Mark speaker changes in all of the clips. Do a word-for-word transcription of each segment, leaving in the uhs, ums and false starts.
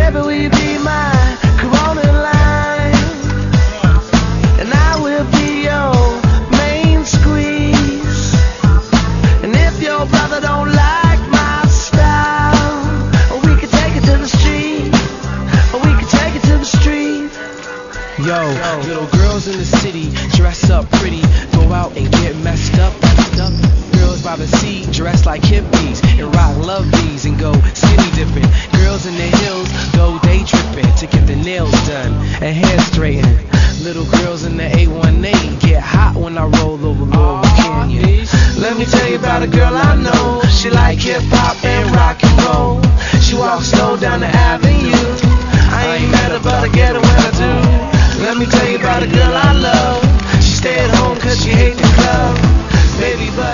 Speaker 1: Baby, will you be my Corona line? And I will be your main squeeze. And if your brother don't like my style, we could take it to the street. We could take it to the street.
Speaker 2: Yo, little girls in the city dress up pretty, go out and get messed up. Girls by the sea dress like hippies and rock love bees and go skinny dipping. Girls in the hills go day tripping to get the nails done and hair straightened. Little girls in the eight one eight get hot when I roll over Laurel Canyon.
Speaker 1: Let me tell you about a girl I know. She like hip hop and rock and roll. She walks slow down the avenue. I ain't met her, but I get her when I do. Let me tell you about a girl I love. She stay at home cause she hate the club. Baby, but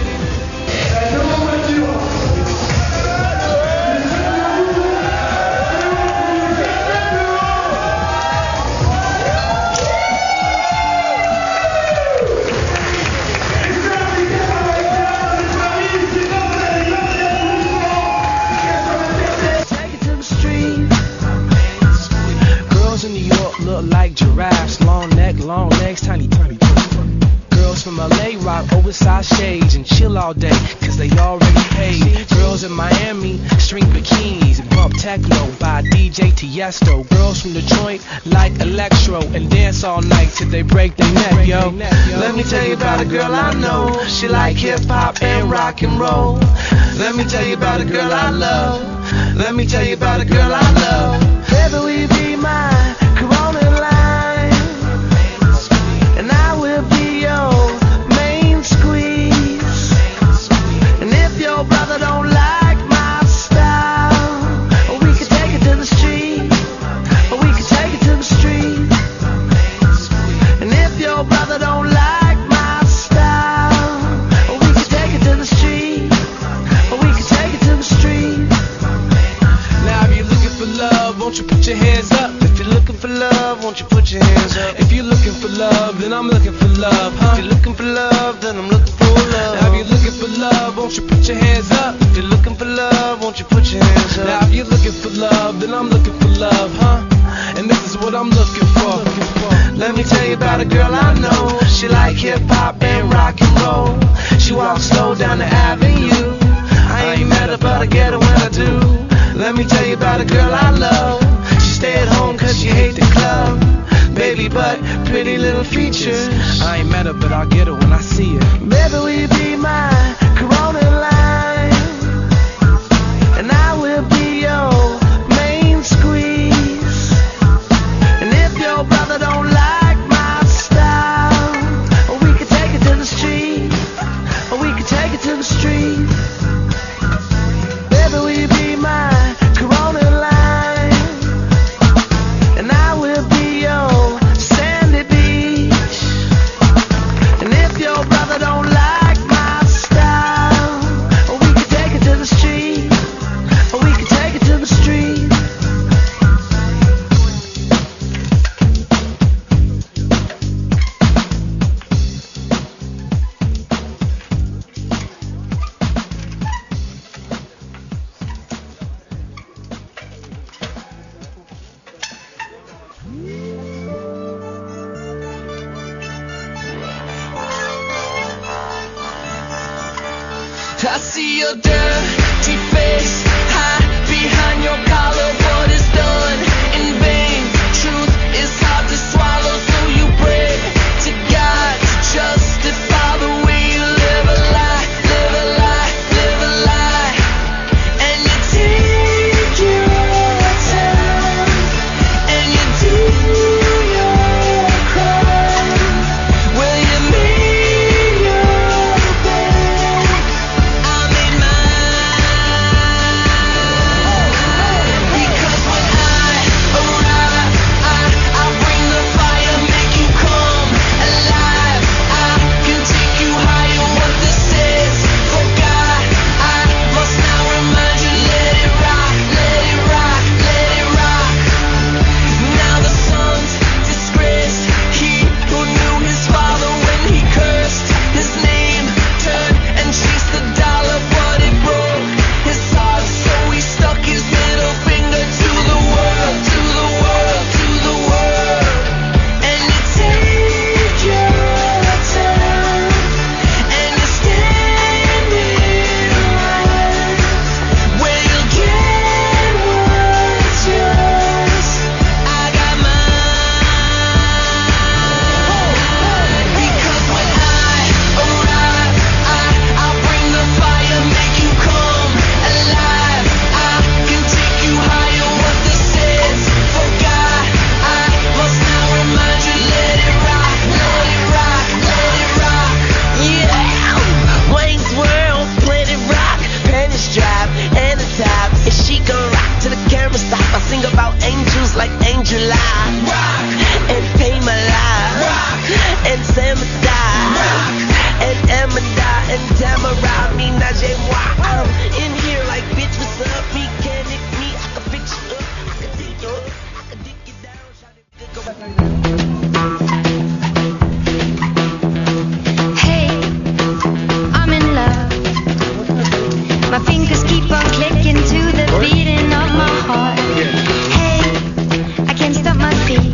Speaker 1: take it to the street.
Speaker 2: Girls in New York look like giraffes, long neck, long legs, tiny, tiny. Girls from L A rock oversized shades and chill all day, cause they already paid. Girls in Miami string bikinis and bump techno by D J Tiesto. Girls from Detroit like electro and dance all night till they break their neck, yo.
Speaker 1: Let me tell you about a girl I know. She like hip hop and rock and roll. Let me tell you about a girl I love. Let me tell you about a girl I love. Baby, will you be my Corona line? And I will be your main squeeze. And if your brother don't like my style, we could take it to the street. We could take it to the street. And if your brother don't like my style, we could take it to the street. We could take it to the street.
Speaker 2: Now if you're looking for love, won't you put your hands up?
Speaker 1: If you're looking for love, won't you put your hands up?
Speaker 2: If you're looking for love, then I'm looking for love, huh?
Speaker 1: If you're looking for love, then I'm looking for love.
Speaker 2: Now if you're looking for love, won't you put your hands up?
Speaker 1: If you're looking for love, won't you put your hands up?
Speaker 2: Now if you're looking for love, then I'm looking for love, huh? And this is what I'm looking for.
Speaker 1: Let me tell you about a girl I know. She like hip hop and rock and roll. She walks slow down the avenue. I ain't met her, but I get her when I do. Let me tell you about a girl I love. She stay at home cause she hate the club. Baby, but pretty little features.
Speaker 2: I ain't met her, but I'll get her when I see her.
Speaker 1: Baby, will you be my Corona line? And I will be your main squeeze. And if your brother don't like my style, we could take it to the street. We could take it to the street. Baby, will you be my Corona line? And I will be your sandy beach. And if your brother don't like my style, we could take it to the street. We could take it to the street. I see your dirty face, hide behind your collar. What is done in vain? Truth is hard to swallow, so you pray to God to justify the way you live a lie, live a lie, live a lie. And you take your time, and you do your crime. Will you make your bed? I made mine. moi. I'm in here like, bitch, what's up? Mechanic me, I can fix you up. I can dig you up. I can dig you down. Shout it, go back.
Speaker 3: Hey, I'm in love. My fingers keep on clicking to the beating of my heart. Hey, I can't stop my feet.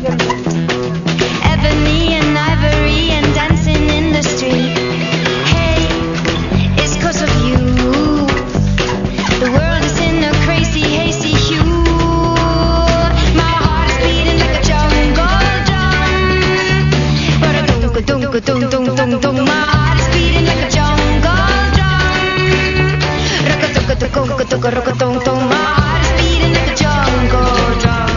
Speaker 3: Ebony and ivory and dancing in the street. Hey, it's 'cause of you. The world is in a crazy, hazy hue. My heart is beating like a jungle drum. Ba-da-dum-ka-dum-ka-dum-dum-dum-dum. My heart is beating like a jungle drum. Rock-a-tuk-a-tuk-a-tuk-a-tuk-a-tuk-a-tuk. My heart is beating like a jungle drum.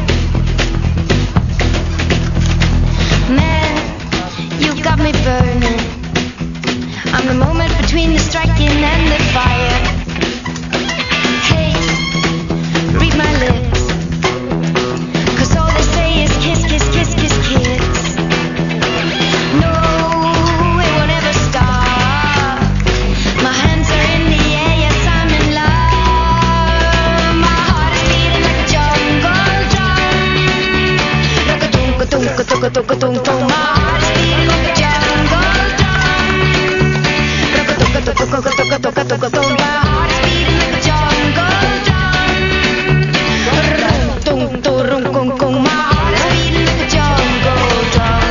Speaker 3: Man, you got me burning. I'm the moment between the striking and the fire. Hey, read my lips, 'cause all they say is kiss, kiss, kiss, kiss, kiss. No, it won't ever stop. My hands are in the air, yes, I'm in love. My heart is beating like a jungle drum. Rock-a-tunk-a-tunk-a-tunk-a-tunk-a-tunk. My heart is beating like a jungle drum. Rock-a-tunk-a-tunk-a-tunk-a-tunk-a-tunk. My heart is beating like a jungle drum. Rum-tung-tung-rum-kung-kung. My heart is beating like a jungle drum.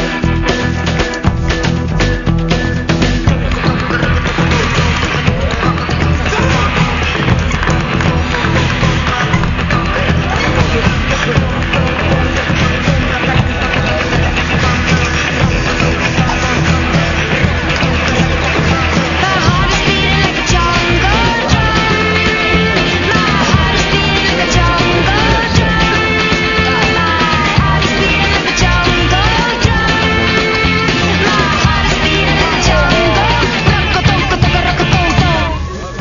Speaker 3: My heart is beating like a jungle drum. My heart is beating like a jungle drum. My heart is beating like a jungle drum. My heart is beating like a jungle. Rock-a-tunk-a-tunk-a-tunk-a-tunk.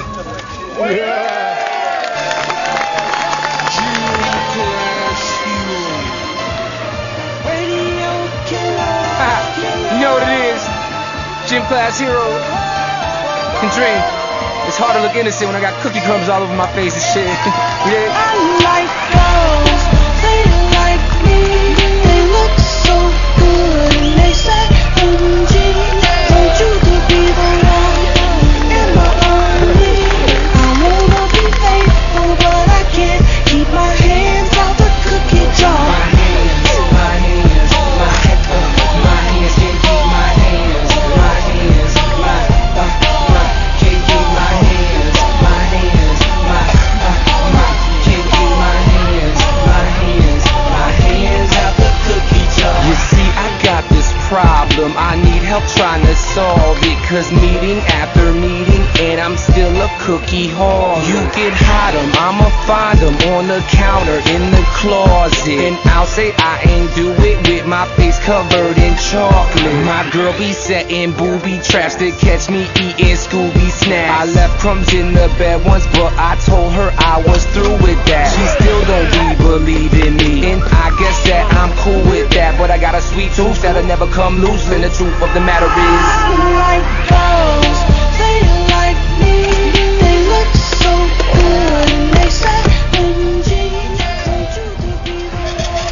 Speaker 2: You know what it is? Gym class hero. And dream. It's hard to look innocent when I got cookie crumbs all over my face and shit. Yeah.
Speaker 1: I like girls, they like me. They look so good and they say, M G, want you to be the one and my only. I wanna be faithful, but I can't keep my hands out the cookie jar.
Speaker 2: My hands, my hands, my hands, my hands can't keep my hands, my hands, my, uh, my, can't keep my hands, my hands, my, uh, my, can't keep my hands, my hands, my hands out the cookie jar. You see, I got this problem, I need help trying to solve it, 'cause meeting after meeting, and I'm still a cookie hog. You can hide 'em, I'ma find 'em on the counter in the closet, and I'll say I ain't do it with my face covered in chocolate. My girl be setting booby traps to catch me eating Scooby snacks. I left crumbs in the bed once, but I told her I was through with that. She still don't be believing me, and I guess that I'm cool with that. But I got a sweet tooth that'll never come loose, and the truth of the matter is,
Speaker 1: I like girls, they like me. They look so good and they say, M G, want you to be the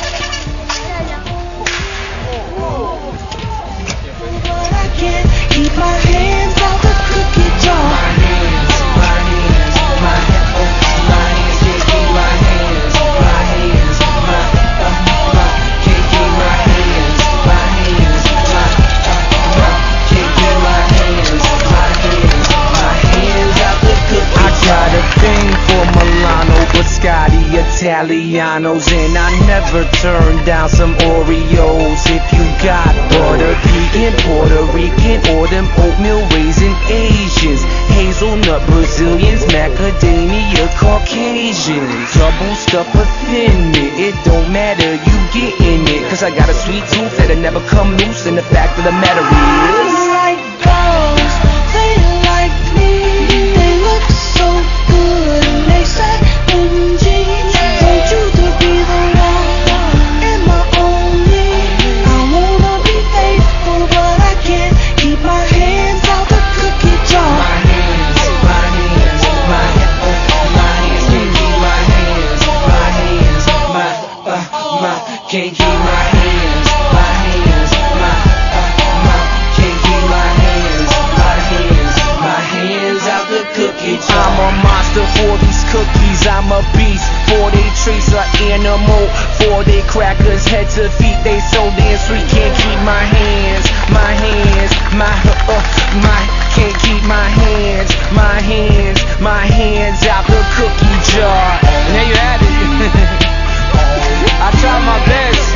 Speaker 1: one. But I can't keep my hands out the cookie jar.
Speaker 2: my hands, my hands, my, oh, my hands can't keep my hands, my hands, my, uh, my, can't keep my hands, my hands, my, uh, my, can't keep my hands, my hands, my hands out the cookie jar. I got a thing for Milano, Biscotti, Italianos, and I never turn down some Oreos. If you got butter pecan, Puerto Rican, or them oatmeal raisin Asians, hazelnut Brazilians, macadamia Caucasians, double stuff a thin mint, it don't matter, you getting it, 'cause I got a sweet tooth that'll never come loose, and the fact of the matter is,
Speaker 1: I like girls, they like me. They look so good and they say, M G, want you to be the one and my only. I wanna be faithful, but I can't keep my hands out the cookie jar.
Speaker 2: my hands, trace of animal. Four day crackers, head to feet, they so damn sweet. Can't keep my hands, my hands, my uh, uh, my can't keep my hands, my hands, my hands out the cookie jar. And there you have it. I tried my best.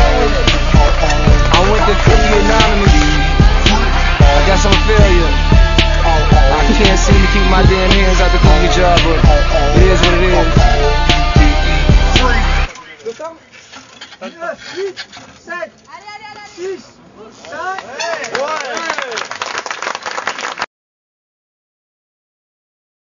Speaker 2: I went to Cookie Anonymous. I guess I'm a failure. I can't seem to keep my damn hands out the cookie jar, but it is what it is.